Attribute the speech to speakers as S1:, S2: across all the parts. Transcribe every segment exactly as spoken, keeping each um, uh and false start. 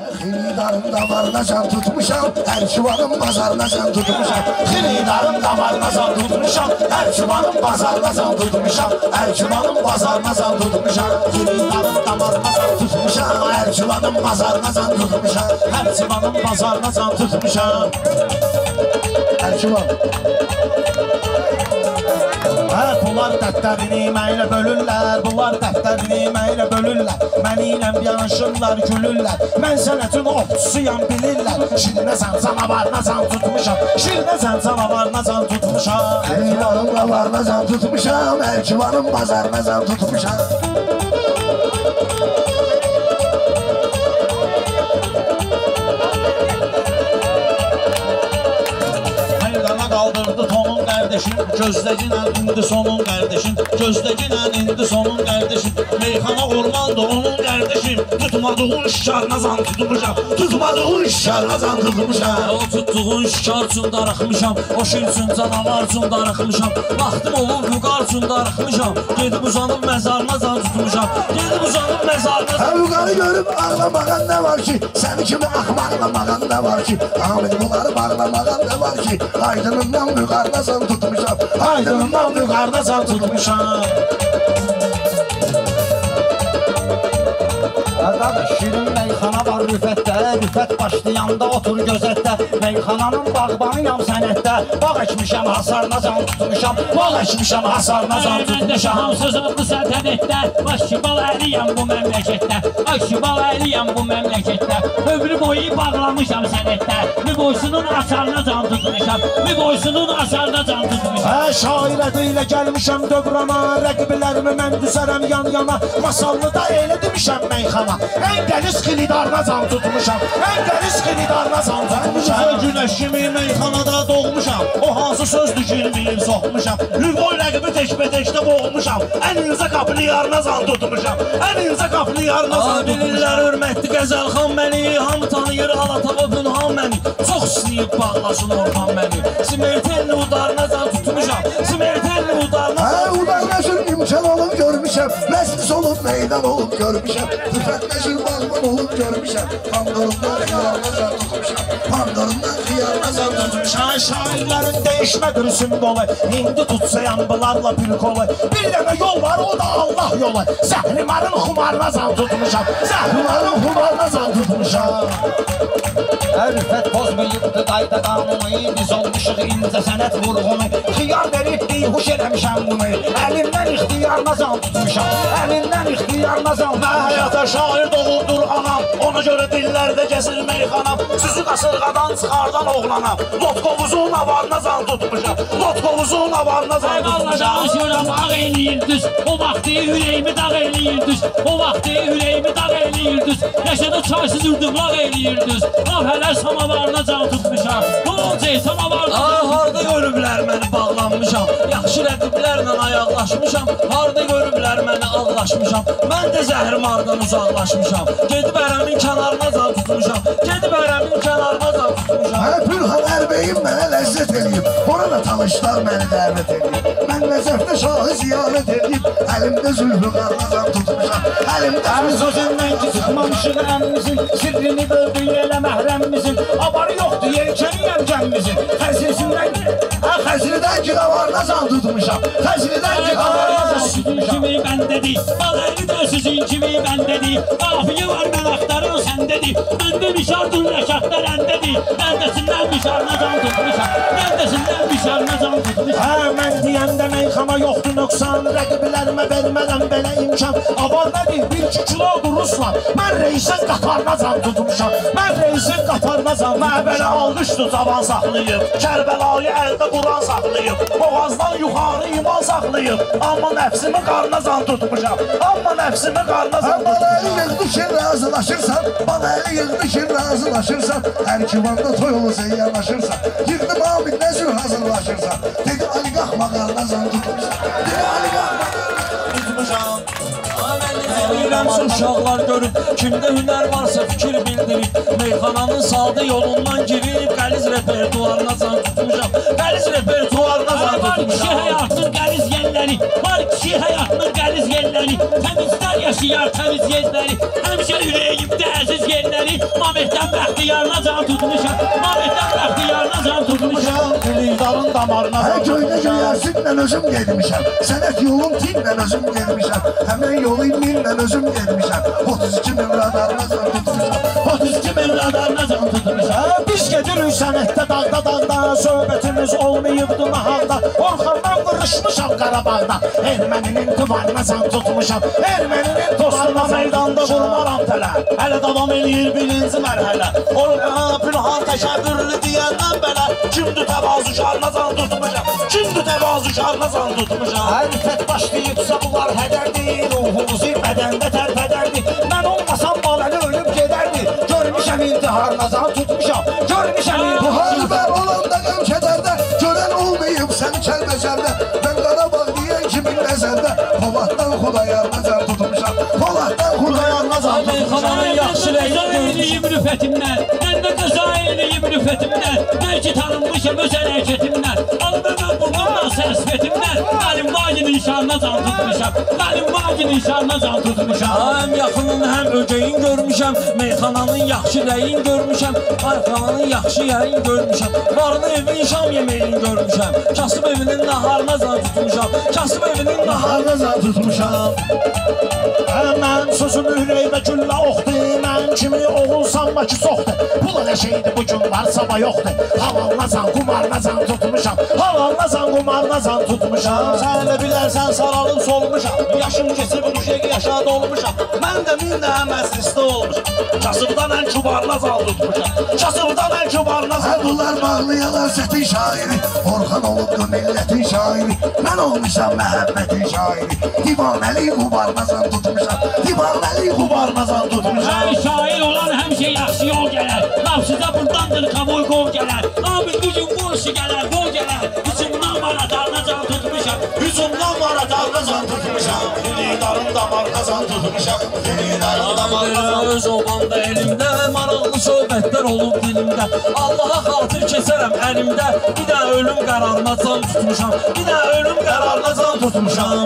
S1: Xiridarın damarına can tutmuşam, her çuvalın pazarına can tutmuşam. Xiridarın damarına can tutmuşam, her çuvalın pazarına can tutmuşam. Her çuvalın pazarına can tutmuşam. Xiridarın damarına can tutmuşam, her çuvalın pazarına can tutmuşam. Her çuvalın pazarına can tutmuşam. Her çuval. Bunlar dəftərini mənlə bölürlər, bunlar dəftərini mənlə bölürlər. Mənimlə yanaşırlar, gülürlər. Mən sənətin ovçusuyam, bilirlər. Şirinəsən canavarına can tutmuşam, şirinəsən canavarına can tutmuşam. Əlkivanın qavarına can tutmuşam, əlkivanın bazarına can tutmuşam. Meydana qaldırdı tonun kardeşim, gözləcinə indi sonun kardeşim, gözləcinə indi sonun kardeşim. Meyxana ormandı onun kardeşim, tutmadığın şişarına zan tutmuşam, tutmadığın şişarına zan tutmuşam. O tutduğun şişar üçün darıxmışam, o şir üçün canavar üçün darıxmışam. Vaxtım olub vüqar üçün darıxmışam, gedib uzanıb məzarına zan tutmuşam, gedib uzanıb məzarına zan. Vüqarı görüb ağlamağan nə var ki, səni kimi axmaqlamağan nə var ki, Ahmet bunları bağlamağan nə var ki, aydınından vüqarına zan tutmuşam, aydınından vüqarına zan tutmuşam. Şirin meyxana var rüfətdə, rüfət başlayanda otur gözətdə. Meyxananın bağbanıyam sənətdə, bağ əkmişəm hasarına can tutmuşam, bağ əkmişəm hasarına can tutmuşam.
S2: Hamsız oldu səltənətdə, başçıbal əliyəm bu məmləkətdə, başçıbal əliyəm bu məmləkətdə. Ömrü boyu bağlamışam sənətdə, müboysunun açarına can tutmuşam, müboysunun açarına can tutmuşam.
S1: Hə, şairə deylə gəlmişəm dövrana, rəqiblərimi mən düzərəm yan yana. Masallıda elə demişəm meyxana, ən dəniz xilidarına can tutmuşam, ən dəniz xilidarına can tutmuşam.
S3: Güneş kimi meyxanada doğmuşam, o hansı sözdür girməyib soxmuşam. Lüboy rəqibi tekbə-tekdə boğmuşam, ən incə qapını yarına can tutmuşam, ən incə qapını yarına can tutmuşam.
S2: Bilirlər hörmətli Qəzəlxan məni, hamı tanıyır Alatava Bünhan məni. Çox istəyib bağlasın Orhan məni, Simertelli udarına can tutmuşam, Simertelli udarına can tutmuşam.
S1: Hə, udarlaşır imkan olub görmüşəm, məclis olub meydan olub görmüşəm, tüfəkləşir bağban olub görmüşəm, pandorundan xiyarına can tutmuşam, pandorundan xiyarına can tutmuşam.
S3: Şairlərin değişmədir sümbolu, indi tutsayam bunlarla bir kolu. Bir dənə yol var, o da Allah yolu, Zəhrimarın xumarına can tutmuşam, Zəhrimarın xumarına can tutmuşam.
S2: Rüfət pozmayıbdı qayda qanunu, biz olmuşuq incə sənət vurğunu.
S3: Xiyar verib bihuş eləmişəm bunu, əlimdən ixtiyarına can tutmuşam, əlimdən ixtiyarına can tutmuşam. Nə həyata şair doğuldur anam, ona görə dillərdə gəzir meyxanam. Süzü qasırğadan çıxardan oğlanam, Lotkovuzun avarına can tutmuşam, Lotkovuzun avarına can tutmuşam.
S2: Danışıram ağ eləyirdüz, o vaxtı ürəyimi dağ eləyirdüz, o vaxtı ürəyimi dağ eləyirdüz. Yaşadı çaysız ürduqlaq eləyirdüz, laf hələ samavarına can tutmuşam, Qolcay samavarına can tutmuşam.
S3: Harada görüblər məni bağlanmışam, yaxşı rəqiblərlə ayaqlaşmışam, harada görüblər məni ağlaşmışam, mən də Zəhrimardan uzaqlaşmışam, gedib ərəmin kənarına can tutmuşam, gedib ərəmin kənarına can tutmuşam.
S1: Hə, Pürhan Ərbəyim mənə ləzzət eləyib, orada tanışlar məni dəvət eləyib. Mən Nəcəfdə şahı ziyarət eləyib, əlimdə zülfü qarına can tutmuşam, əlimdə
S2: Əm sözündən ki çıxmamışıq əmmizin, sirrini böldük elə məhrəmmizin, avarı yoxdur yelkəniyəm gəmmizin, xəzrisindən
S1: hə, xəzridən ki qavarına can tutmuşam, xəzridən ki qavarına can tutmuşam.
S2: Sizin kimi bəndədir, balaylı da sizin kimi bəndədir, qafiyə var mən axtarın səndədir, məndə mişardın rəkatlar əndədir, məndəsindən mişarına can tutmuşam, məndəsindən mişarına can tutmuşam.
S3: Hə, mən deyəndə meyxana yoxdur nöqsan, rəqiblərimə vermədəm belə imkan. Avar nədir, bir iki kilodur Ruslan, mən reisin qatarına can tutmuşam, mən reisin qatarına can. Məbələ almışdı cavan saxlayıb, Kərbəlayı əldə Quran saxlayıb, boğazdan yuxarı iman saxlayıb, amma nəfsimi qarına can tutmuşam, amma nəfsimi qarına can tutmuşam.
S1: Bana əli yığdı ki razılaşırsan, bana əli yığdı ki razılaşırsan, hər kivanda toy olursa yanaşırsan, yığdım abi nə cür hazırlaşırsan, dedi Ali qalxma qarına can tutmuşam, dedi Ali qalxma
S3: tutmuşam.
S2: Bilirəmsə uşaqlar görüb, kimdə hünər varsa fikir bildirib, meyxananın sadə yolundan girib, qəliz repertuarına can tutmuşam, qəliz repertuarına can tutmuşam. Var kişi həyatının qəliz yerləri, var kişi həyatının qəliz yerləri, təmizlər yaşayar təmiz yerləri, həmişə ürəyimdə əziz yerləri, Mametdən bəxtiyarına can tutmuşam. Mametdən bəxtiyarına can tutmuşam.
S1: Filizdarın damarına
S3: Hər
S1: can
S3: köydə
S1: tutmuşam.
S3: göyərsinlə özüm gedmişəm. Sənət yolum tinlə özüm gedmişəm. Həmən yolu minlə özüm gedmişəm. otuz iki min radarına can tutmuşam.
S1: otuz iki min radarına can tutmuşam.
S3: Biz gedirik sənətdə dağda dağda, söhbətimiz olmayıbdı nahaqda. Orxandan vuruşmuşam Qarabağda, erməninin divarına can tutmuşam. Erməninin
S1: Dostuna meydanda vurmaram tələ. Hələ davam eləyir birinci mərhələ. Orqana Pülhan təşəkkürlü deyəndən belə. Kimdir təvazükarına can tutmuşam. Kimdir təvazükarına can tutmuşam.
S3: Hərifət başlayıbsa bunlar hədərdir, ruhumuzu bədəndə tərpədərdir. Mən olmasam balanı ölüb gedərdi. Görmüşəm intiharına can tutmuşam. Görmüşəm intiharına.
S4: Müharibə olanda qəm kədərdə, görən olmayıb səni kəlbəcərdə. Mən Qarabağ deyən kimin nəzərdə, Poladdan Xudayarına can tutmuşam. Poladdan Xudayarına can tutmuşam.
S2: Xananın yaxşı rəqib rüfətimdən. Mən də qəza eləyim rüfətimdən. Mən ki tanınmışam öz hərəkətimdən. Alıb mən burnumdan səsfətimdən. Mənim vaginin şanına can tutmuşam. Mənim vaginin şanına can tutmuşam. Həm yaxının həm ögəyin görmüşəm. Meyxananın yaxşı rəyin görmüşəm. Ayxananın yaxşı yəyin görmüşəm. Varını evin şam yemeğini görmüşəm. Kasıb evinin naharına can tutmuşam. Kasıb evinin naharına can tutmuşam.
S3: Mən sözümü ürəyimə güllə oxdu. Mən kimi oğulsam ki soxdu. Pula nə şeydi bu gün var sabah yoxdu. Havalına can, qumarına can tutmuşam. Havalına can, qumarına can tutmuşam.
S1: Sən də bilərsən saralıb solmuşam. Yaşım keçib düşək yaşa dolmuşam. Mən də min də məclisdə olmuşam. Kasıbdan ən kübarına zal tutmuşam. Kasıbdan ən kübarına zal
S4: Hə bunlar bağlayalar sətin şairi, Orxan olubdu millətin şairi. Mən olmuşam məhəbbətin şairi. Divanəli qubarına can tutmuşam. Divanəli
S1: kubarına zal tutmuşam.
S2: Hər şair olan həmişə yaxşı yol gələr. Laf sizə burdandır qavoy qol gələr. Abi bugün bu işi gələr, qol gələr. Hücumdan var atarına can tutmuşam.
S1: Hücumdan var atarına can tutmuşam. Filizdarın damarına can tutmuşam. Filizdarın damarına can tutmuşam.
S2: Öz obanda elimdə, maraqlı söhbətlər olub dilimdə. Allaha xatir keçərəm əlimdə. Bir də ölüm qərarına can tutmuşam. Bir də ölüm qərarına can tutmuşam.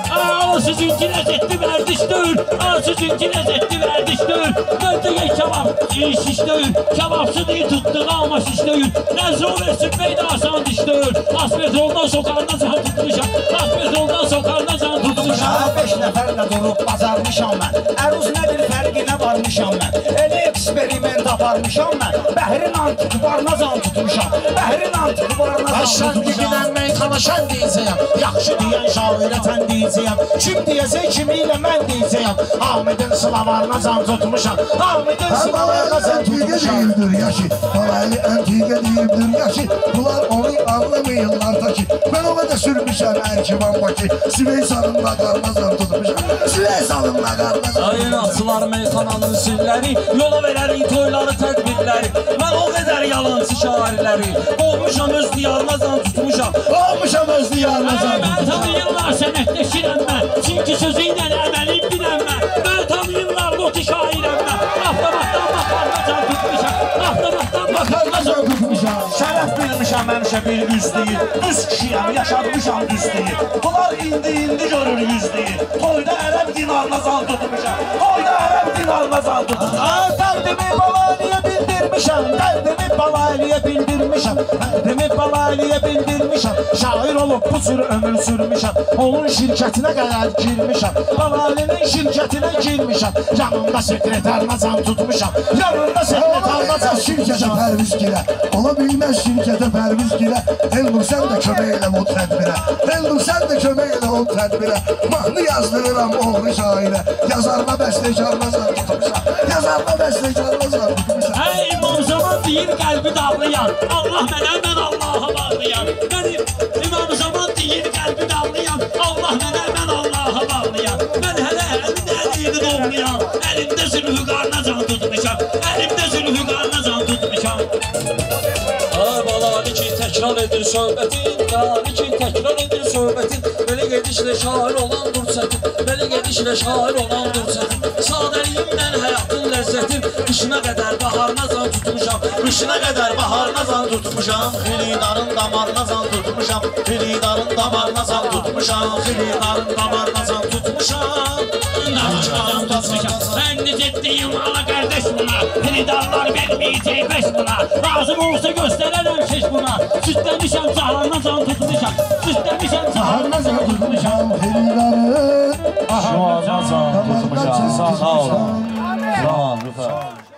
S2: Aa, sizinki ləzzətli vərdiş deyil. Aa, sizinki ləzzətli vərdiş deyil. Dördü yey kebab, şiş deyil. Kebabçı deyil, tutduğu ama şiş deyil. Nəzro versin, beydə asan diş deyil. Aspetroldan sokarına can tutmuşam. Aspetroldan sokarına can tutmuşam.
S3: Beş nəfərlə durub bazarmışam mən. Əruz nədir fərqinə varmışam mən. Elə eksperiment aparmışam mən. Bəhrin antik varına can tutmuşam. Bəhrin antik varına can tutmuşam. Şən digilən meyxana şən deyəcəyəm. Yaxşı deyən şairə tən deyəcəyəm. Kim deyəcək kimi ilə mən deyəcəyəm. Hamidin sılavarına can tutmuşam. Hamidin sılavarına can
S4: Antiqə
S3: tutmuşam.
S4: deyildir yaşı, Balaylı antiqə deyildir yaşı. Bunlar onu anlamayırlar ta ki. Mən o qədər sürmüşəm Ərkivan Bakı. Süveysanınla qarmazan tutmuşam. Süveysanınla qarmazan.
S2: Ayın açılar meyxananın sirləri. Yola verərik toyları, tədbirləri. Mən o qədər yalancı şairləri. Olmuşam öz diyarına can tutmuşam.
S3: Olmuşam öz diyarına can
S2: Mən tanıyırlar sənətləşirəm mən. Çünki sözü ilə əməlim biləm mən. Mən tanıyırlar loti şairəm mən. Avtomatdan makarna can tutmuşam. Avtomatdan makarna can tutmuşam.
S1: Şərəf bilmişəm həmişə bir üzdüyü. Düz kişiyəm, yaşatmışam düzdüyü. Bunlar indi indi görür yüzdüyü. Toyda ərəb dinarına zal tutmuşam. Toyda ərəb dinarına zal tutmuşam.
S3: Dərdimi balaliyə bildirmişəm. Dərdimi balaliyə bildirmişəm. Dərdimi balaliyə bildirmişəm. Şair olub bu cür ömür sürmüşəm. Onun şirkətinə qədər girmişəm. Balalinin şirkətinə girmişəm. Yanında sekretarına can tutmuşam. Yanında sekretarına can
S4: Şirkətə
S3: tutmuşam.
S4: pərviz girə, ola bilməz şirkətə pərviz girə. Elnur sən də kömək elə o tədbirə. Elnur sən də kömək elə o tədbirə. Mahnı yazdırıram oğru şairə. Yazarına bəstəkarına can tutmuşam. Yazarına bəstəkarına can tutmuşam.
S2: Ey İmam Zaman deyir qəlbi dağlayan. Allah mənə, mən Allaha bağlayan. Mənim İmam Zaman deyir qəlbi dağlayan. Allah mənə, mən Allaha bağlayan. Mən hələ əmin əliyini doğlayan. Əlimdə zülfü qarna can tutmuşam. Əlimdə zülfü qarna can tutmuşam. Ay balani ki təkrar edir söhbətin. Balani ki təkrar edir söhbətin. Belə gedişlə şair olan dur çətin. Belə gedişlə şair olan dur çətin. Sadəliyimlə həyatın ləzzətin. Qışına qədər baharına can tutmuşam. Qışına qədər baharına can tutmuşam.
S1: Filizdarın damarına zal tutmuşam. Filizdarın damarına zal tutmuşam.
S2: Filizdarın damarına can tutmuşam. Damarına can tutmuşam. Mən necəddiyim ala qardeş buna. Xəridarlar verməyəcək beş buna. Lazım olsa göstərərəm keş buna. Süsləmişəm cahanına can tutmuşam. Süsləmişəm cahanına can tutmuşam.
S4: Xəridarı
S1: Şu an can tutmuşam. Sağ olun. Sağ olun.